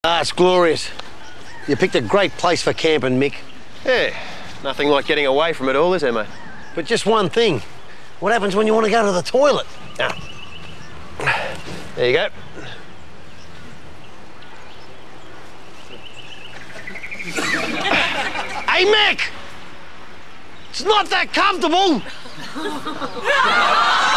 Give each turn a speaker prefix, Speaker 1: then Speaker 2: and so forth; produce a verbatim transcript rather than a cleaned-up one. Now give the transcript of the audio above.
Speaker 1: Ah, it's glorious. You picked a great place for camping, Mick.
Speaker 2: Yeah, nothing like getting away from it all, is there, mate?
Speaker 1: But just one thing. What happens when you want to go to the toilet?
Speaker 2: Ah. There you go.
Speaker 1: Hey, Mick! It's not that comfortable!